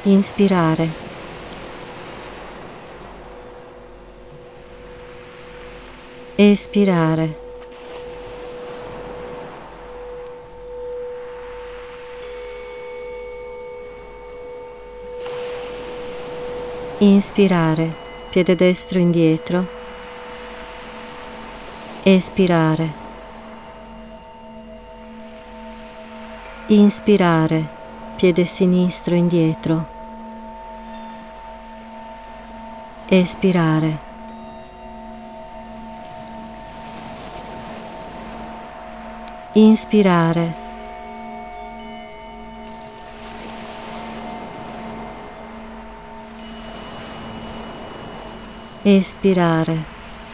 Inspirare. Espirare. Inspirare, piede destro indietro. Espirare. Inspirare, piede sinistro indietro. Espirare. Inspirare. Espirare.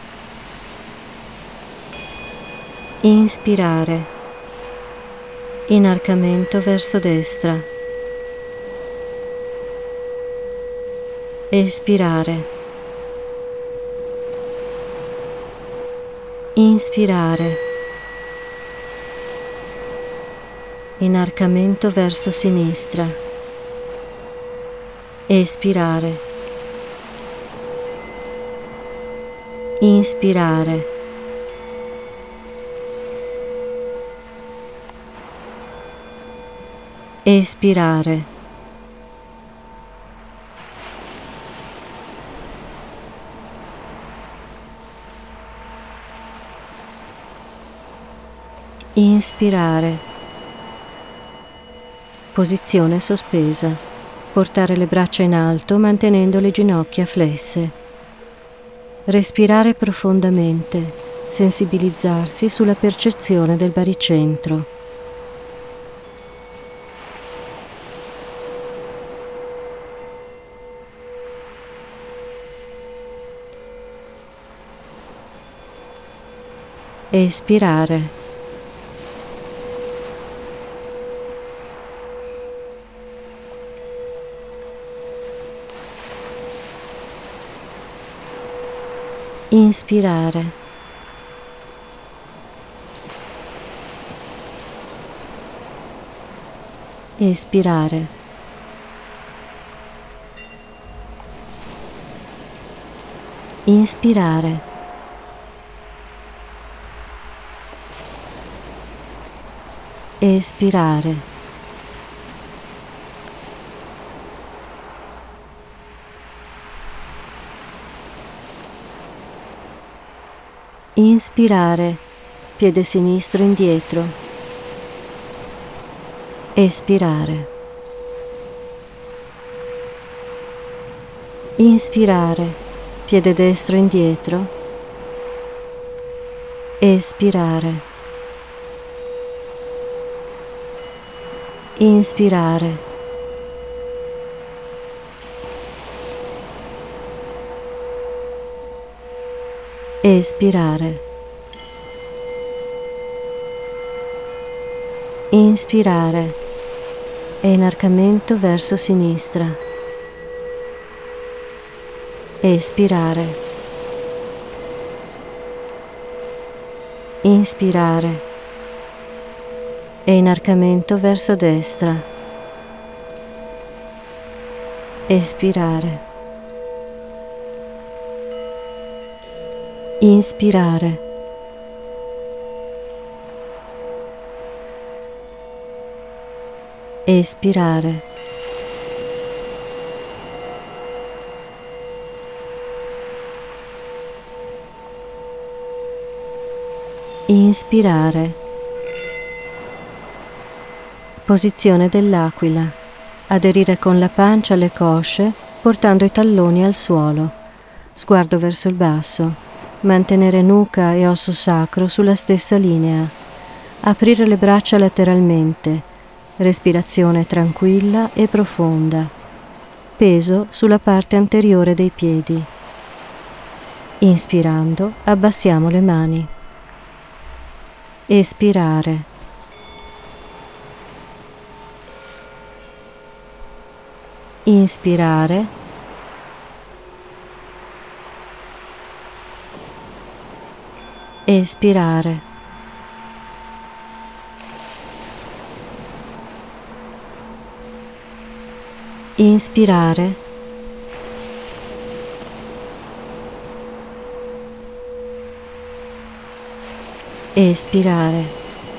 Inspirare. Inarcamento verso destra. Espirare. Inspirare. Inarcamento verso sinistra. Espirare. Inspirare. Espirare. Inspirare. Posizione sospesa. Portare le braccia in alto mantenendo le ginocchia flesse. Respirare profondamente, sensibilizzarsi sulla percezione del baricentro. Espirare. Inspirare. Espirare. Inspirare. Espirare. Inspirare, piede sinistro indietro. Espirare. Inspirare, piede destro indietro. Espirare. Inspirare. Espirare. Inspirare e inarcamento verso sinistra. Espirare. Inspirare e inarcamento verso destra. Espirare. Inspirare. Espirare. Inspirare. Posizione dell'aquila. Aderire con la pancia alle cosce, portando i talloni al suolo. Sguardo verso il basso. Mantenere nuca e osso sacro sulla stessa linea. Aprire le braccia lateralmente. Respirazione tranquilla e profonda. Peso sulla parte anteriore dei piedi. Inspirando, abbassiamo le mani. Espirare. Inspirare. Espirare. Inspirare. Espirare.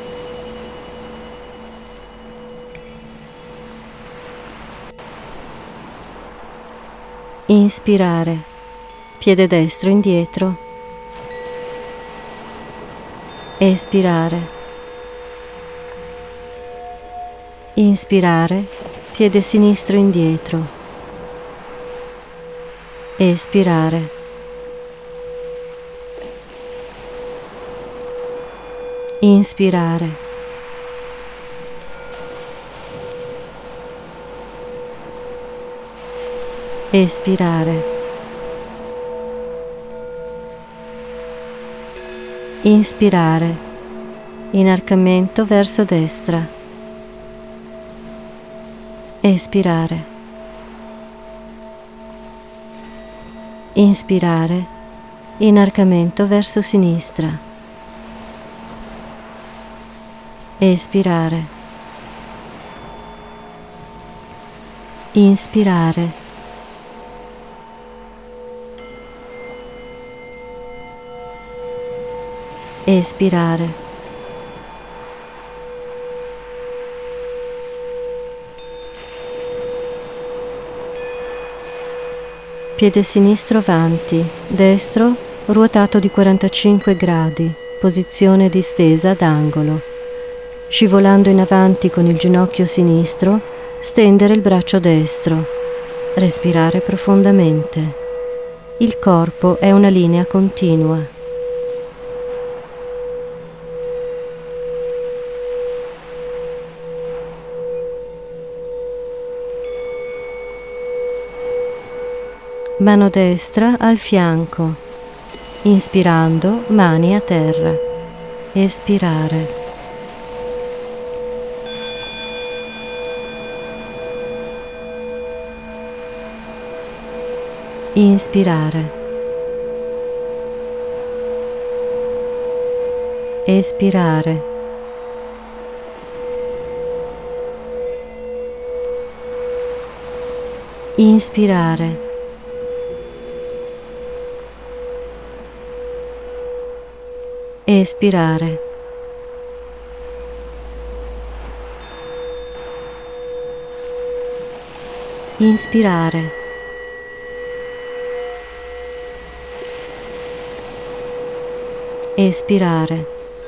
Inspirare. Piede destro indietro. Espirare. Inspirare. Piede sinistro indietro. Espirare. Inspirare. Espirare. Inspirare. Inarcamento verso destra. Espirare. Inspirare. Inarcamento verso sinistra. Espirare. Inspirare. Espirare. Piede sinistro avanti, destro ruotato di 45 gradi, posizione distesa ad angolo. Scivolando in avanti con il ginocchio sinistro, stendere il braccio destro. Respirare profondamente. Il corpo è una linea continua. Mano destra al fianco. Inspirando, mani a terra. Espirare. Inspirare. Espirare. Inspirare. Espirare. Inspirare. Espirare.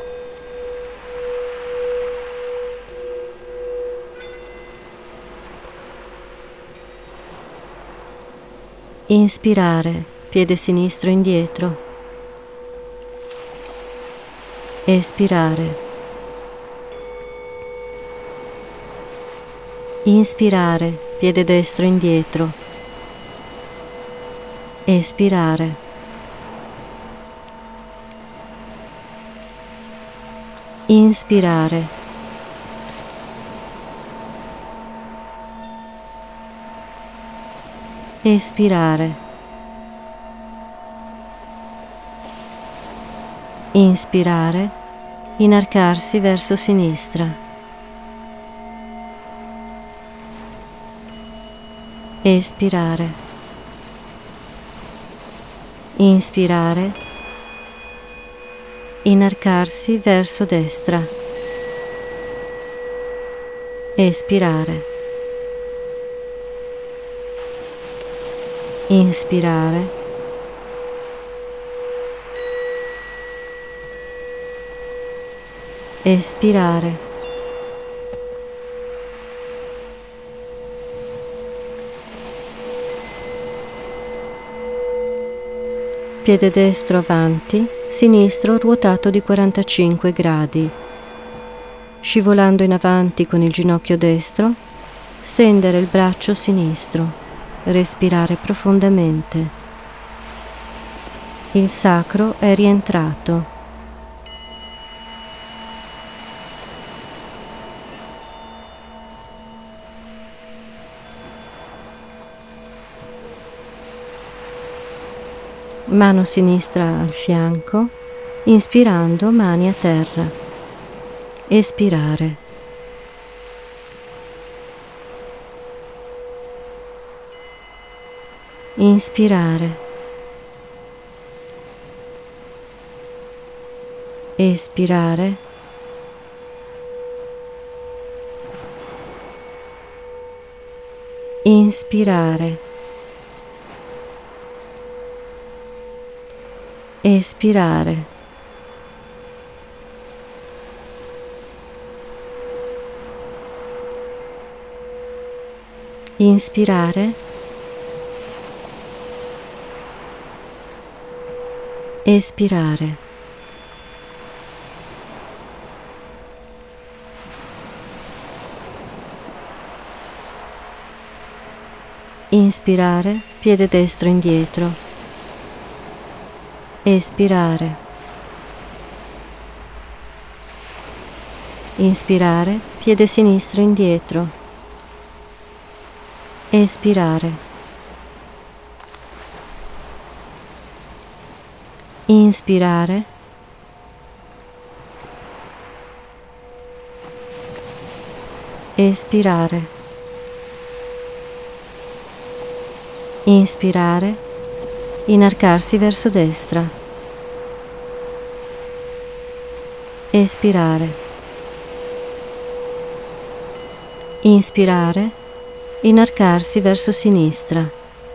Inspirare, piede sinistro indietro. Espirare. Inspirare, piede destro indietro. Espirare. Inspirare. Espirare. Inspirare, inarcarsi verso sinistra. Espirare. Inspirare, inarcarsi verso destra. Espirare. Inspirare. Espirare. Piede destro avanti, sinistro ruotato di 45 gradi. Scivolando in avanti con il ginocchio destro, stendere il braccio sinistro, respirare profondamente. Il sacro è rientrato. Mano sinistra al fianco, inspirando mani a terra. Espirare. inspirare, espirare, inspirare, espirare, inspirare, espirare, inspirare, piede destro indietro, espirare, inspirare, piede sinistro indietro, espirare, inspirare, espirare, inspirare, inarcarsi verso destra, espirare, inspirare, inarcarsi verso sinistra,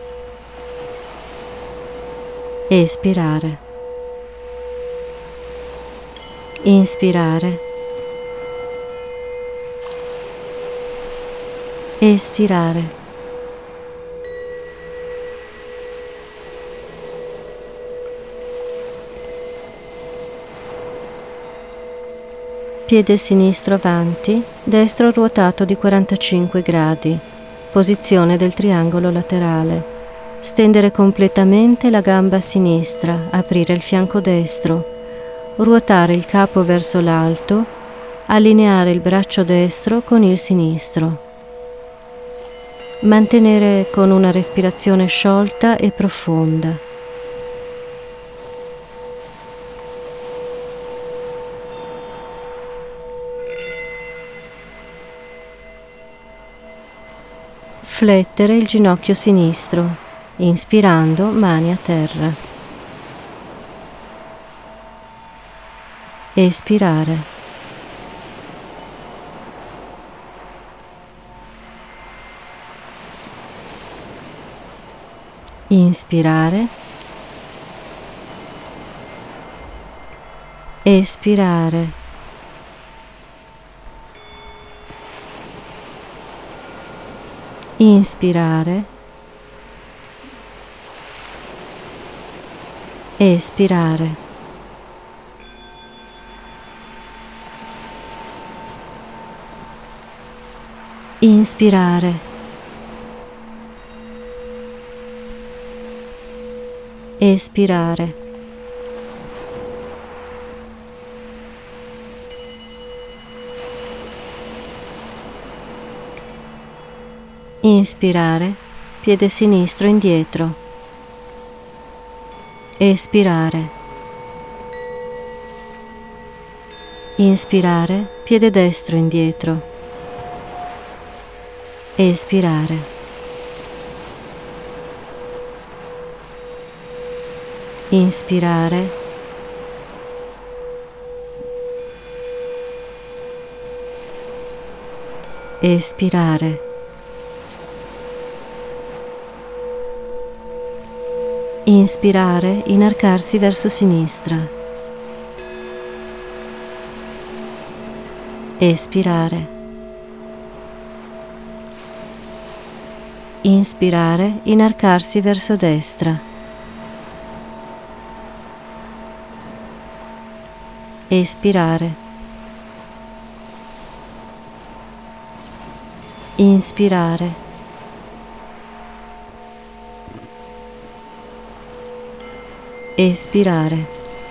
espirare, inspirare, espirare, piede sinistro avanti, destro ruotato di 45 gradi, posizione del triangolo laterale. Stendere completamente la gamba sinistra, aprire il fianco destro, ruotare il capo verso l'alto, allineare il braccio destro con il sinistro. Mantenere con una respirazione sciolta e profonda. Flettere il ginocchio sinistro, inspirando mani a terra. Espirare. Inspirare. Espirare. Inspirare, espirare, inspirare, espirare, inspirare, piede sinistro indietro, espirare, inspirare, piede destro indietro, espirare, inspirare, espirare. Inspirare, inarcarsi verso sinistra. Espirare. Inspirare, inarcarsi verso destra. Espirare. Inspirare. Espirare.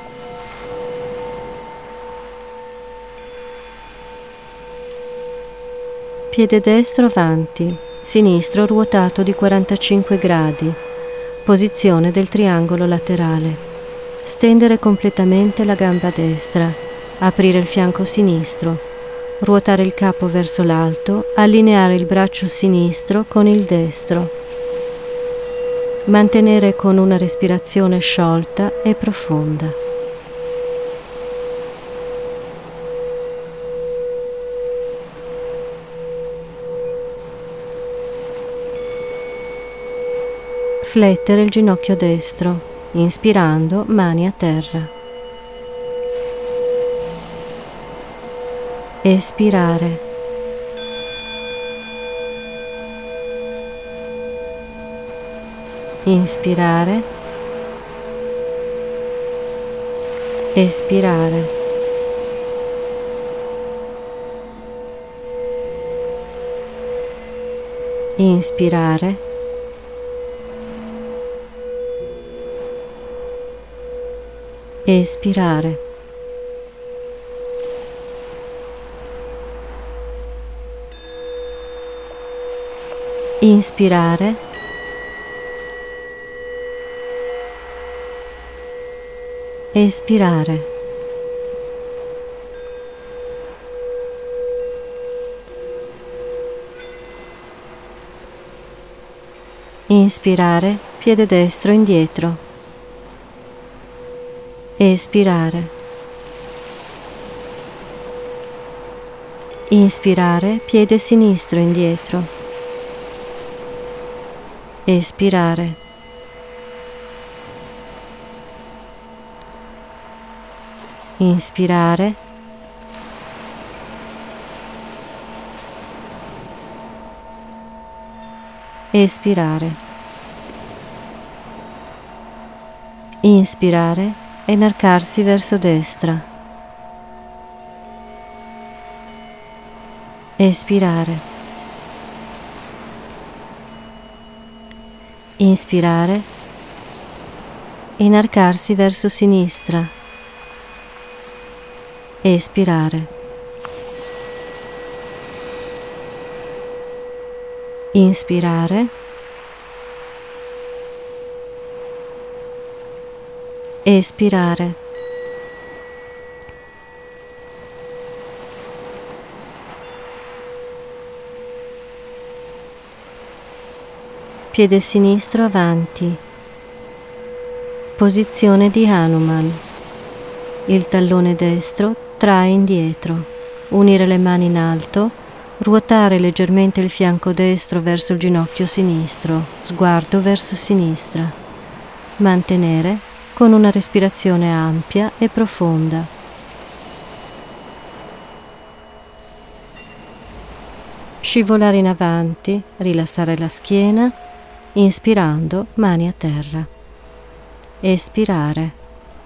Piede destro avanti, sinistro ruotato di 45 gradi, posizione del triangolo laterale. Stendere completamente la gamba destra, aprire il fianco sinistro, ruotare il capo verso l'alto, allineare il braccio sinistro con il destro. Mantenere con una respirazione sciolta e profonda. Flettere il ginocchio destro, inspirando, mani a terra. Espirare. Inspirare. Espirare. Inspirare. Espirare. Inspirare. Espirare. Inspirare, piede destro indietro. Espirare. Inspirare, piede sinistro indietro. Espirare. Inspirare. Espirare. Inspirare e inarcarsi verso destra. Espirare. Inspirare. Inarcarsi verso sinistra. Espirare. Inspirare. Espirare. Piede sinistro avanti. Posizione di Hanuman. Il tallone destro trae indietro. Unire le mani in alto. Ruotare leggermente il fianco destro verso il ginocchio sinistro. Sguardo verso sinistra. Mantenere con una respirazione ampia e profonda. Scivolare in avanti, rilassare la schiena, inspirando, mani a terra. Espirare.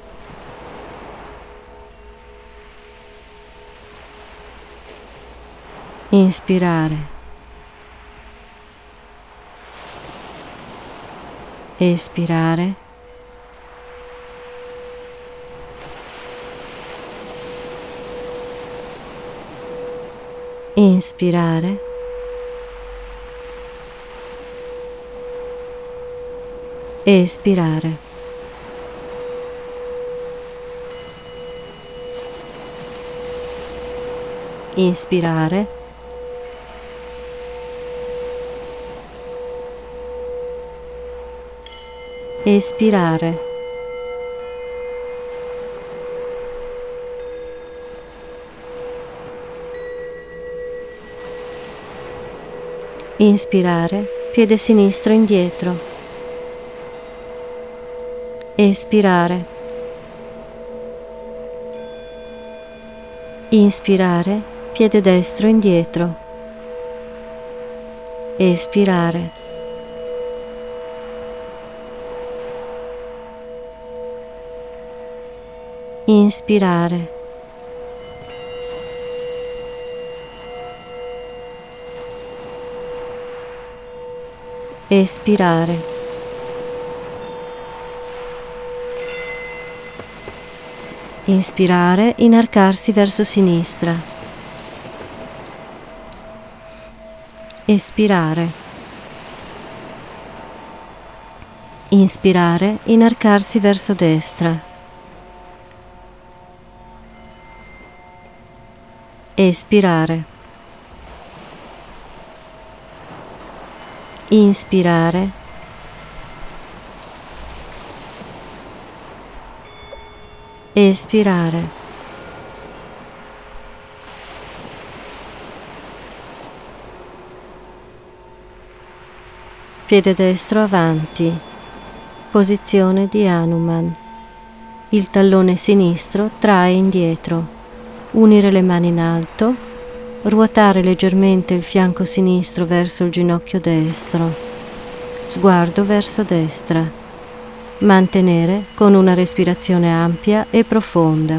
Inspirare. Espirare. Inspirare. Espirare. Inspirare. Espirare. Inspirare, piede sinistro indietro. Espirare. Inspirare, piede destro indietro. Espirare. Inspirare. Espirare. Inspirare, inarcarsi verso sinistra. Espirare. Inspirare, inarcarsi verso destra. Espirare. Inspirare. espirare, piede destro avanti, posizione di Hanuman. Il tallone sinistro trae indietro, unire le mani in alto, ruotare leggermente il fianco sinistro verso il ginocchio destro, sguardo verso destra, mantenere con una respirazione ampia e profonda.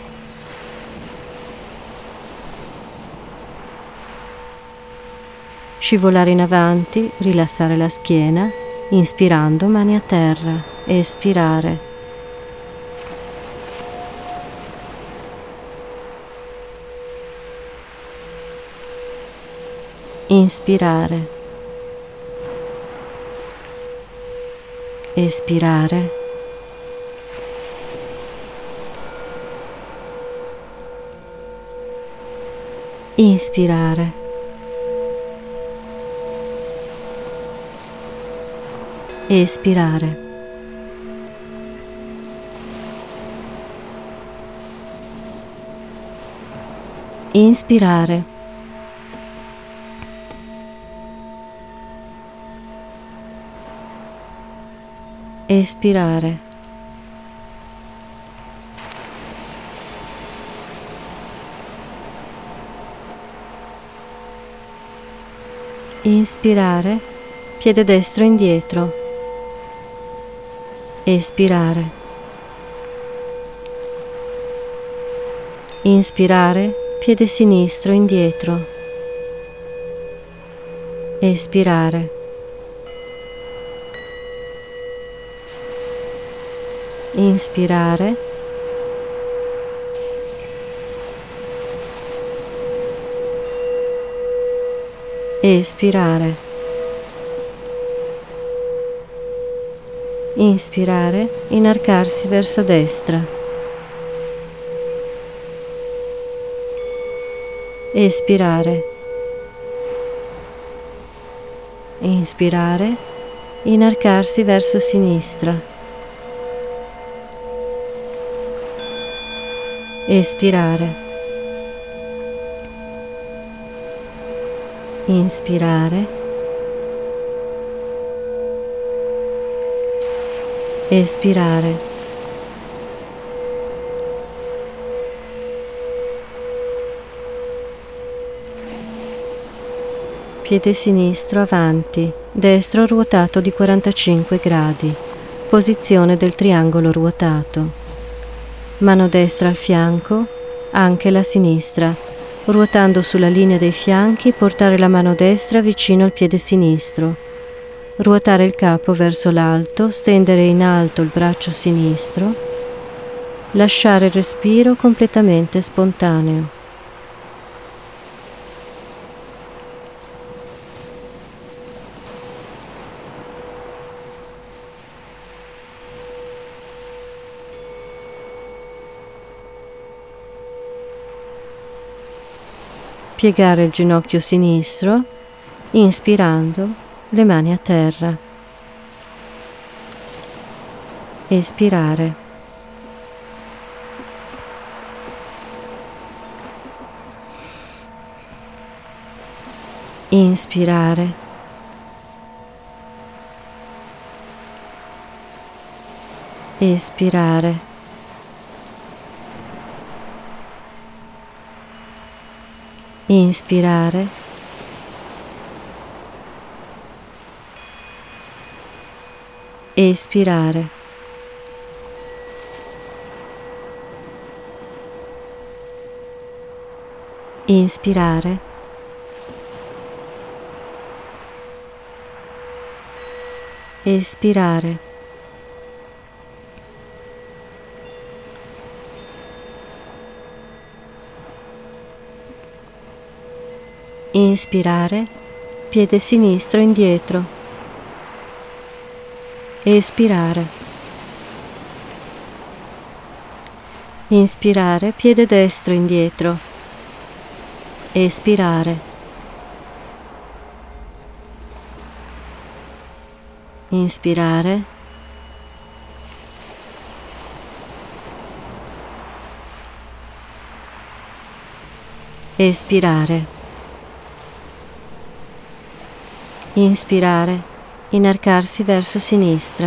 Scivolare in avanti, rilassare la schiena, inspirando mani a terra, espirare. Inspirare. Espirare. Inspirare. Espirare. Inspirare. Espirare. Inspirare, piede destro indietro. Espirare. Inspirare, piede sinistro indietro. Espirare. Inspirare. Espirare. Inspirare, inarcarsi verso destra. Espirare. Inspirare, inarcarsi verso sinistra. Espirare. Inspirare. Espirare. Piede sinistro avanti, destro ruotato di 45 gradi, posizione del triangolo ruotato. Mano destra al fianco, anche la sinistra. Ruotando sulla linea dei fianchi, portare la mano destra vicino al piede sinistro. Ruotare il capo verso l'alto, stendere in alto il braccio sinistro. Lasciare il respiro completamente spontaneo. Piegare il ginocchio sinistro, inspirando, le mani a terra. Espirare. Inspirare. Espirare. Inspirare. Espirare. Inspirare. Espirare. Inspirare, piede sinistro indietro. Espirare. Inspirare, piede destro indietro. Espirare. Inspirare. espirare, inspirare, inarcarsi verso sinistra,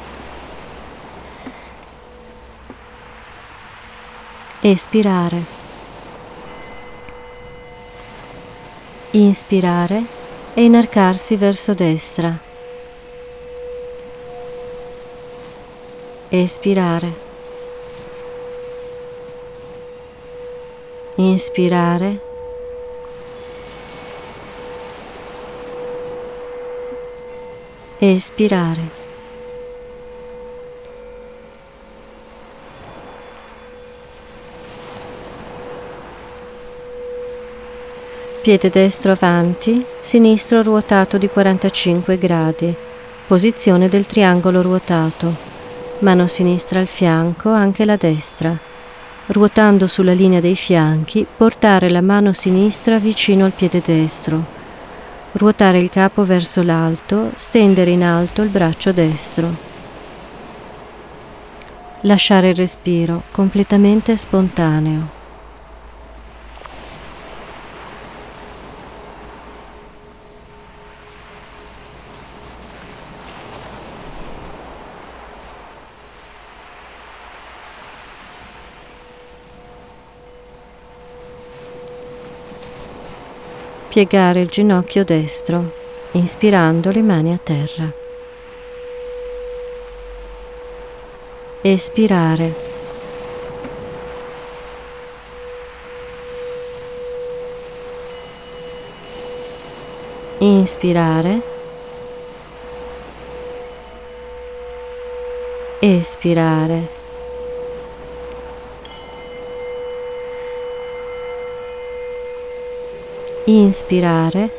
espirare, inspirare e inarcarsi verso destra, espirare, inspirare, espirare. Piede destro avanti, sinistro ruotato di 45 gradi, posizione del triangolo ruotato, mano sinistra al fianco, anche la destra. Ruotando sulla linea dei fianchi, portare la mano sinistra vicino al piede destro. Ruotare il capo verso l'alto, stendere in alto il braccio destro. Lasciare il respiro completamente spontaneo. Piegare il ginocchio destro, inspirando le mani a terra. Espirare. Inspirare. Espirare. Inspirare,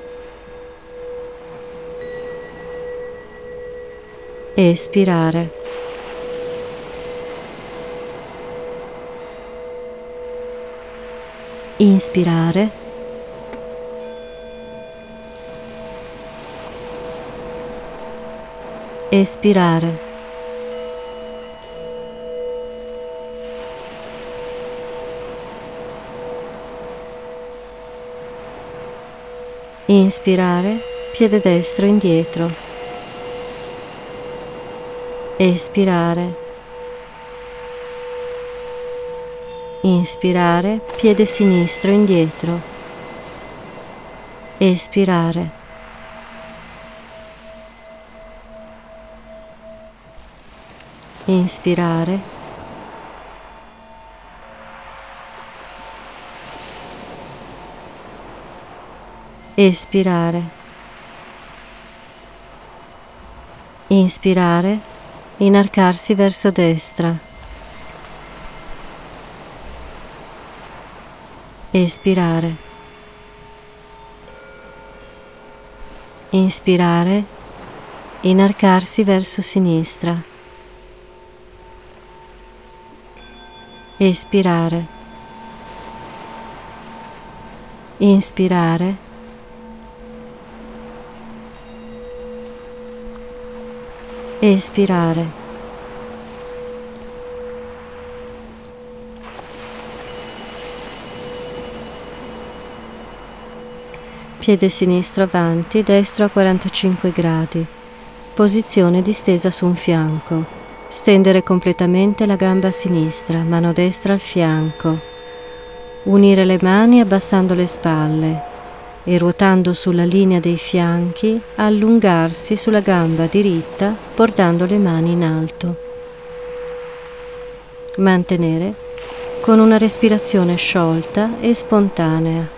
espirare, inspirare, espirare, inspirare, piede destro indietro, espirare, inspirare, piede sinistro indietro, espirare, inspirare, espirare, inspirare, inarcarsi verso destra, espirare, inspirare, inarcarsi verso sinistra, espirare, inspirare, espirare, piede sinistro avanti, destro a 45 gradi, posizione distesa su un fianco, stendere completamente la gamba sinistra, mano destra al fianco, unire le mani abbassando le spalle e ruotando sulla linea dei fianchi, allungarsi sulla gamba diritta portando le mani in alto. Mantenere con una respirazione sciolta e spontanea.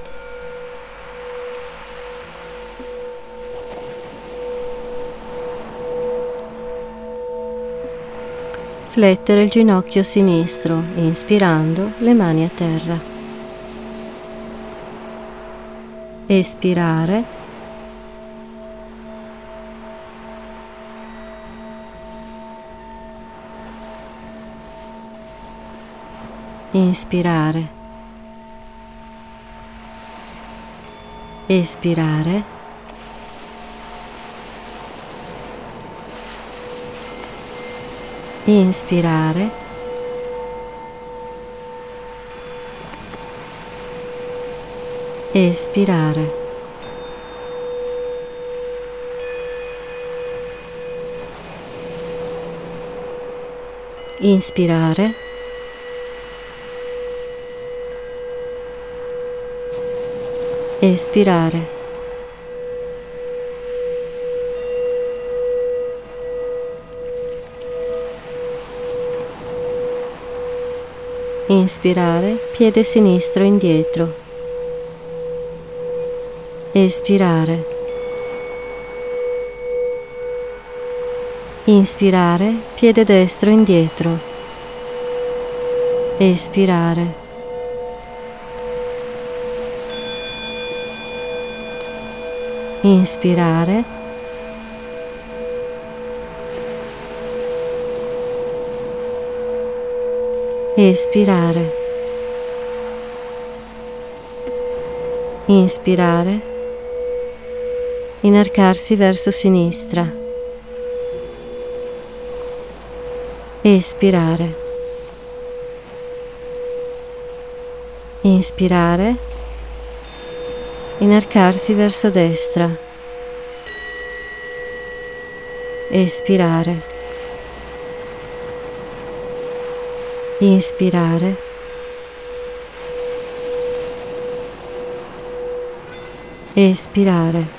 Flettere il ginocchio sinistro, inspirando le mani a terra. Espirare, inspirare, espirare, inspirare, espirare, inspirare, espirare, inspirare, piede sinistro indietro, espirare, inspirare, piede destro indietro, espirare, inspirare, espirare, inspirare, inarcarsi verso sinistra, espirare, inspirare, inarcarsi verso destra, espirare, inspirare, espirare,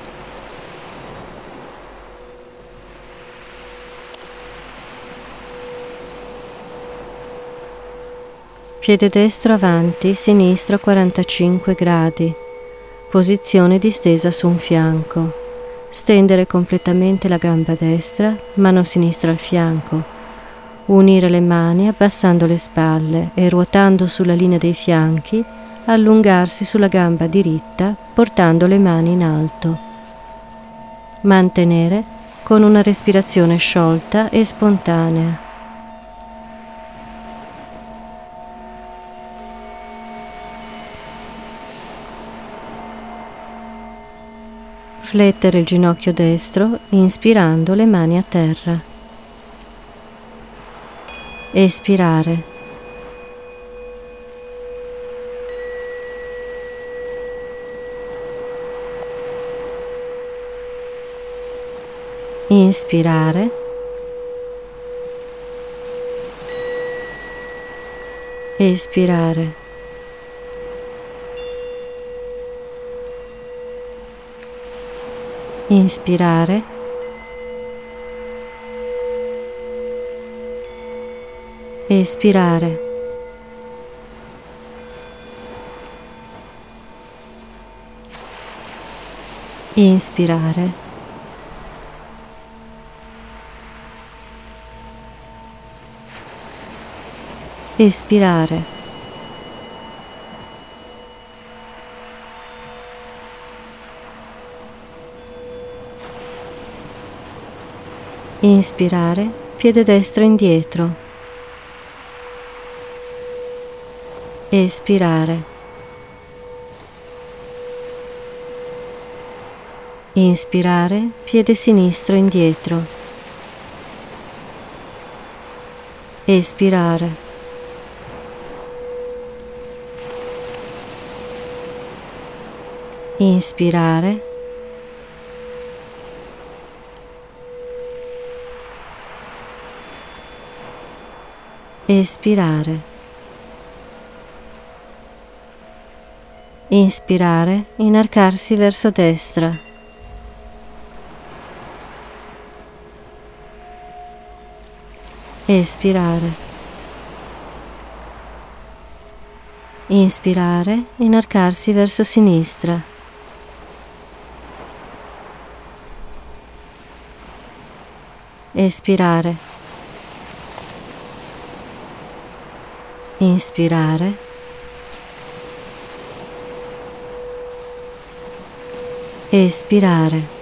piede destro avanti, sinistro 45 gradi, posizione distesa su un fianco, stendere completamente la gamba destra, mano sinistra al fianco, unire le mani abbassando le spalle e ruotando sulla linea dei fianchi, allungarsi sulla gamba diritta portando le mani in alto. Mantenere con una respirazione sciolta e spontanea. Flettere il ginocchio destro inspirando le mani a terra. Espirare. Inspirare. Espirare. Inspirare. Espirare. Inspirare. Espirare. Inspirare, piede destro indietro. Espirare. Inspirare, piede sinistro indietro. Espirare. Inspirare. Espirare. Inspirare, inarcarsi verso destra. Espirare. Inspirare, inarcarsi verso sinistra. Espirare. Inspirare. Espirare.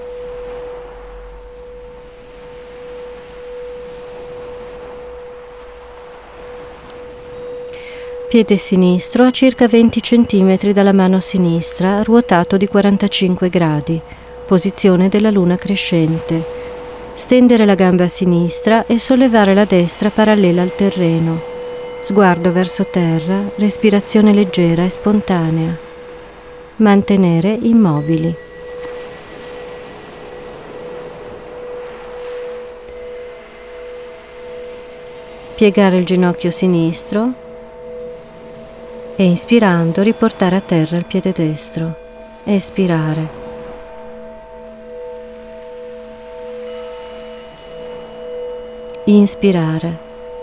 Piede sinistro a circa 20 cm dalla mano sinistra, ruotato di 45 gradi, posizione della luna crescente. Stendere la gamba sinistra e sollevare la destra parallela al terreno. Sguardo verso terra, respirazione leggera e spontanea. mantenere immobili. Piegare il ginocchio sinistro e inspirando riportare a terra il piede destro. Espirare. Inspirare.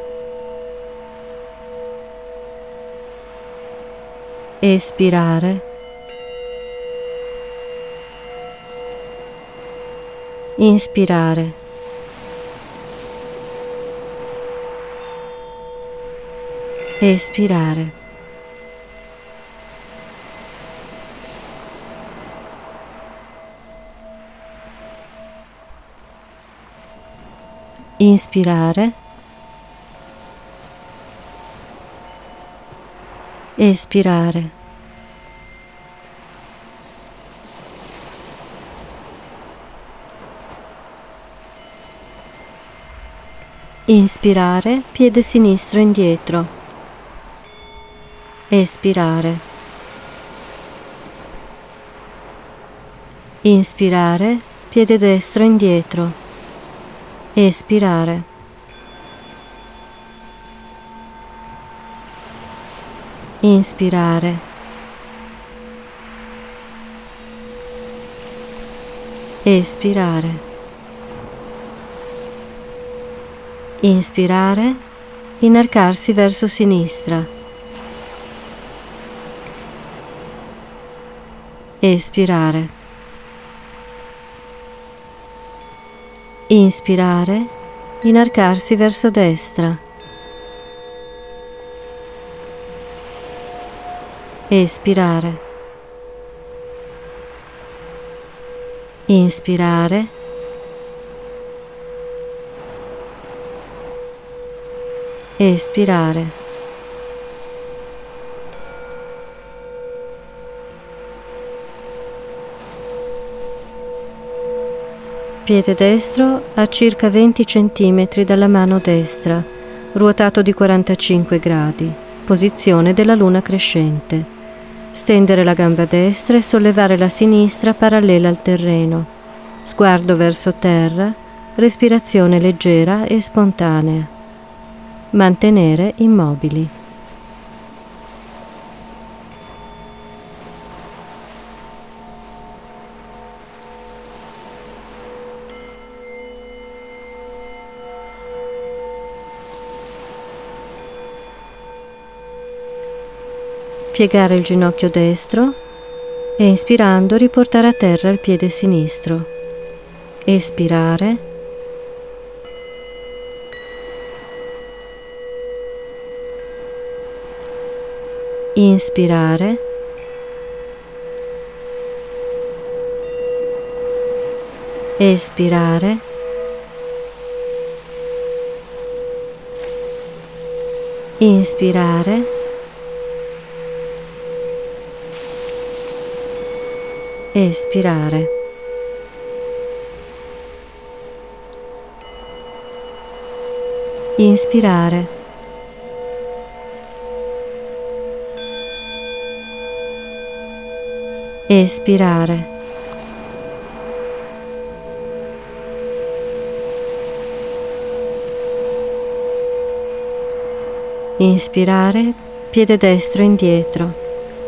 Espirare. Inspirare. Espirare. Inspirare. Espirare. Inspirare, piede sinistro indietro. Espirare. Inspirare, piede destro indietro. Espirare. Inspirare. Espirare. Inspirare, inarcarsi verso sinistra. Espirare. Inspirare, inarcarsi verso destra. Espirare. Inspirare. Espirare. Piede destro a circa 20 cm dalla mano destra, ruotato di 45 gradi, posizione della luna crescente. Stendere la gamba destra e sollevare la sinistra parallela al terreno. Sguardo verso terra, respirazione leggera e spontanea. Mantenere immobili. Piegare il ginocchio destro e inspirando riportare a terra il piede sinistro. Espirare. Inspirare. Espirare. Inspirare. Espirare. Inspirare. Espirare. Inspirare, piede destro indietro.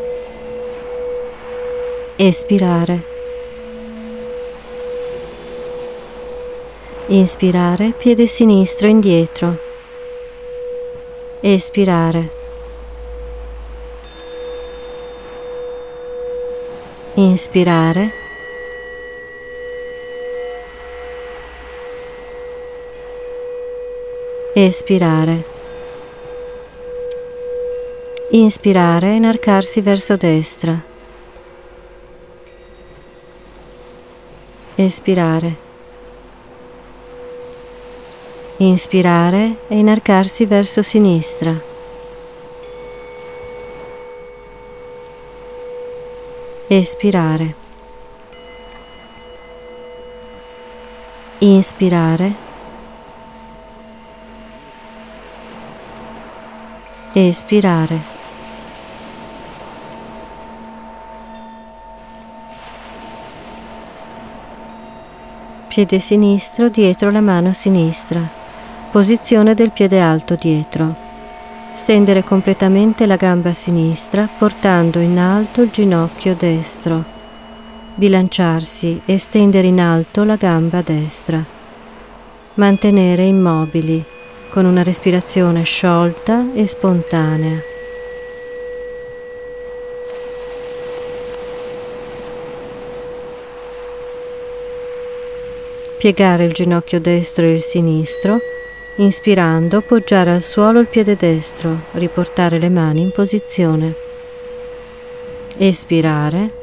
Espirare. Inspirare, piede sinistro indietro. Espirare. Inspirare. Espirare. Inspirare, inarcarsi verso destra. Espirare. Inspirare e inarcarsi verso sinistra. Espirare. Inspirare. Espirare. Piede sinistro dietro la mano sinistra. Posizione del piede alto dietro. Stendere completamente la gamba sinistra portando in alto il ginocchio destro. Bilanciarsi e stendere in alto la gamba destra. Mantenere immobili con una respirazione sciolta e spontanea. Piegare il ginocchio destro e il sinistro, inspirando, poggiare al suolo il piede destro, riportare le mani in posizione. Espirare.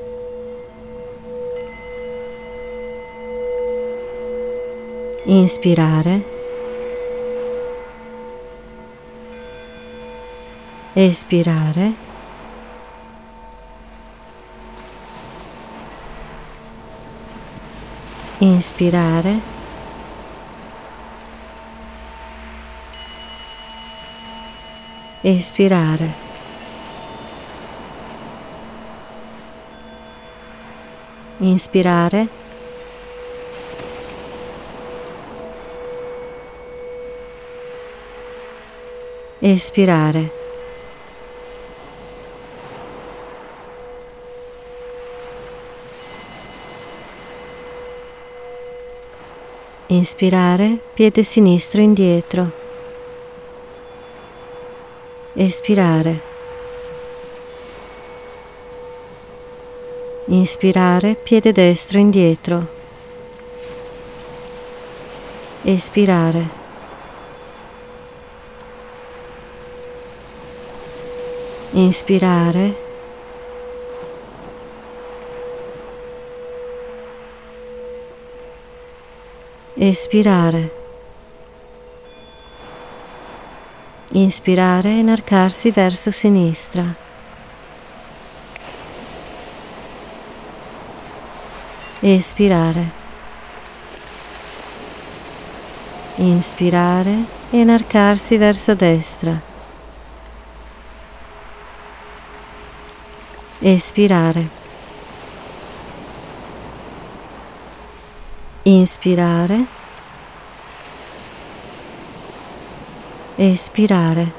Inspirare. Espirare. Inspirare. Espirare. Inspirare. Espirare. Inspirare, piede sinistro indietro. Espirare. Inspirare, piede destro indietro. Espirare. Inspirare. Espirare. Inspirare e inarcarsi verso sinistra. Espirare. Inspirare e inarcarsi verso destra. Espirare. Inspirare. Espirare.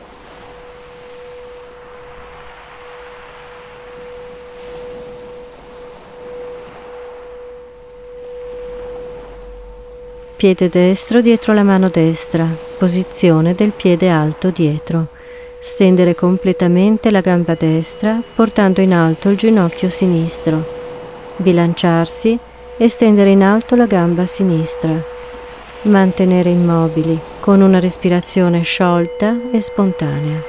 Piede destro dietro la mano destra, posizione del piede alto dietro. Stendere completamente la gamba destra, portando in alto il ginocchio sinistro. Bilanciarsi e stendere in alto la gamba sinistra. Mantenere immobili con una respirazione sciolta e spontanea.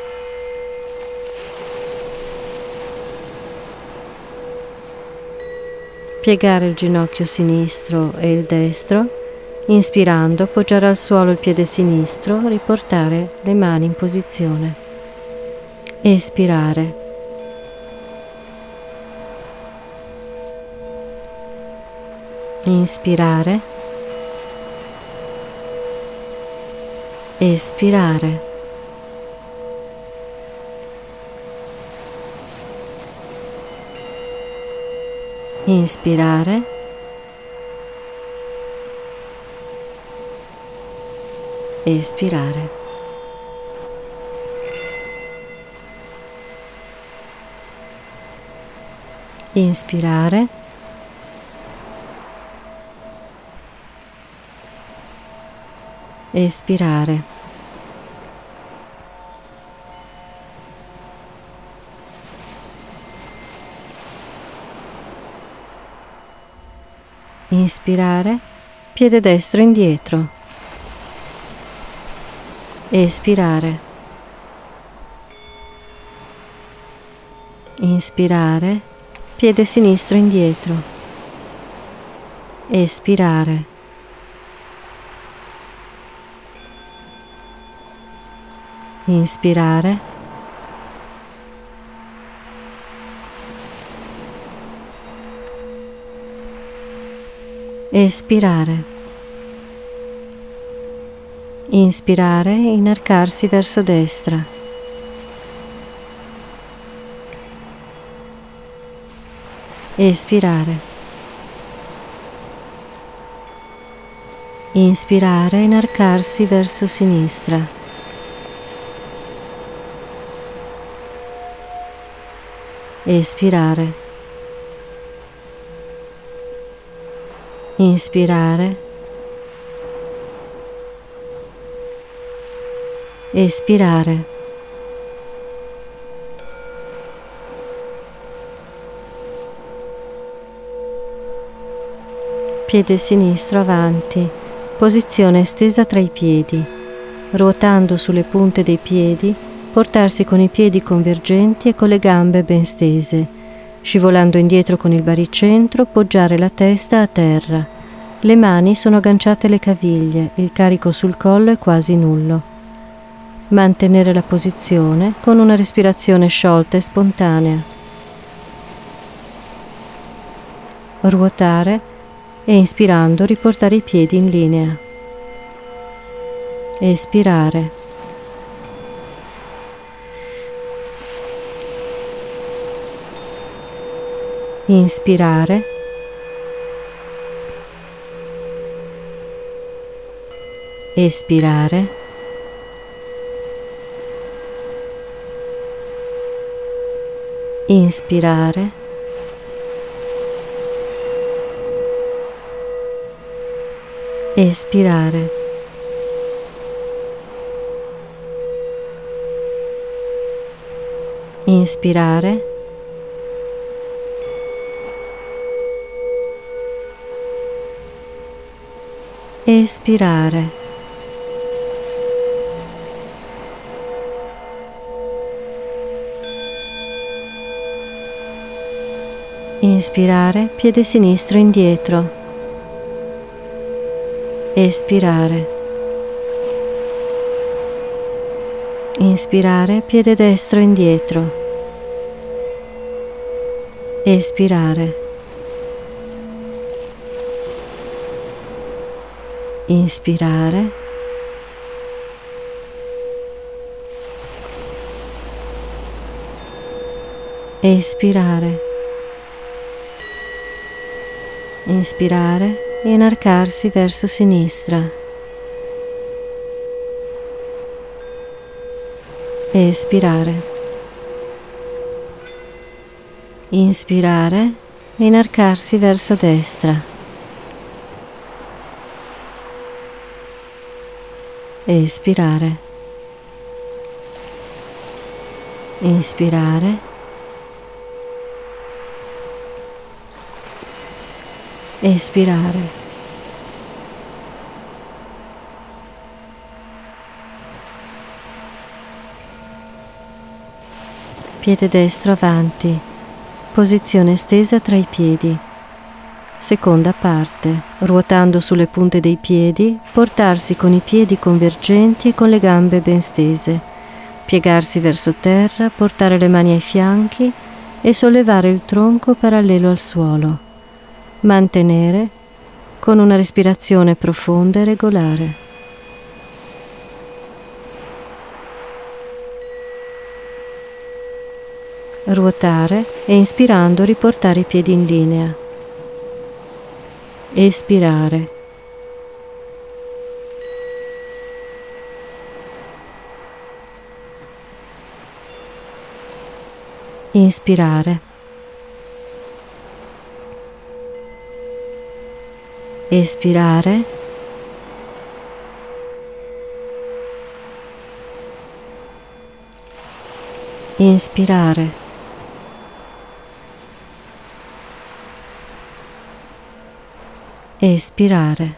Piegare il ginocchio sinistro e il destro. Inspirando, appoggiare al suolo il piede sinistro, riportare le mani in posizione. Espirare. Inspirare. Espirare. Inspirare. Espirare. Inspirare. Espirare. Inspirare, piede destro indietro. Espirare. Inspirare, piede sinistro indietro. Espirare. Inspirare. Espirare. Inspirare, inarcarsi verso destra. Espirare. Inspirare e inarcarsi verso sinistra. Espirare. Inspirare. Espirare. Piede sinistro avanti, posizione estesa tra i piedi, ruotando sulle punte dei piedi, portarsi con i piedi convergenti e con le gambe ben stese, scivolando indietro con il baricentro, poggiare la testa a terra. Le mani sono agganciate alle caviglie, il carico sul collo è quasi nullo. Mantenere la posizione con una respirazione sciolta e spontanea. Ruotare e inspirando riportare i piedi in linea. Espirare. Inspirare. Espirare. Inspirare. Espirare. Inspirare. Espirare. Inspirare, piede sinistro indietro. Espirare. Inspirare, piede destro indietro. Espirare. Inspirare. Espirare. Inspirare e inarcarsi verso sinistra. Espirare. Inspirare e inarcarsi verso destra. Espirare. Inspirare. Espirare. Piede destro avanti, posizione estesa tra i piedi. Seconda parte, ruotando sulle punte dei piedi, portarsi con i piedi convergenti e con le gambe ben stese, piegarsi verso terra, portare le mani ai fianchi e sollevare il tronco parallelo al suolo. Mantenere con una respirazione profonda e regolare. Ruotare e inspirando riportare i piedi in linea. Espirare. Inspirare. Espirare. Inspirare. Espirare.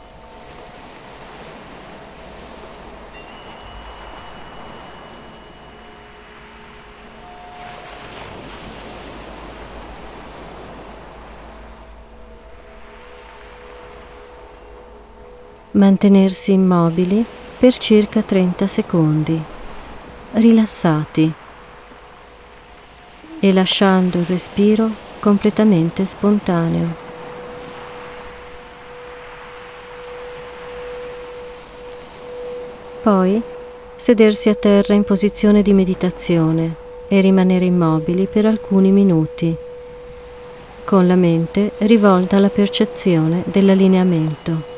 Mantenersi immobili per circa 30 secondi, rilassati e lasciando il respiro completamente spontaneo. Poi sedersi a terra in posizione di meditazione e rimanere immobili per alcuni minuti, con la mente rivolta alla percezione dell'allineamento.